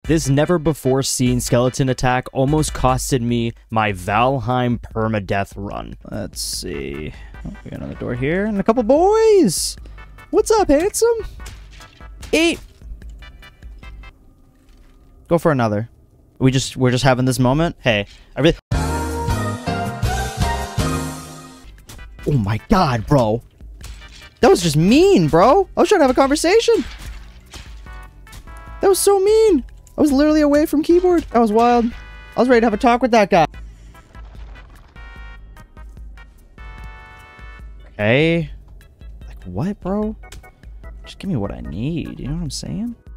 This never-before-seen skeleton attack almost costed me my Valheim permadeath run. Let's see. Oh, we got another door here, and a couple boys! What's up, handsome? Eat! Go for another. We're just having this moment? Hey, I really... Oh my god, bro. That was just mean, bro. I was trying to have a conversation. That was so mean. I was literally away from keyboard. That was wild. I was ready to have a talk with that guy. Okay. Like, what, bro? Just give me what I need. You know what I'm saying?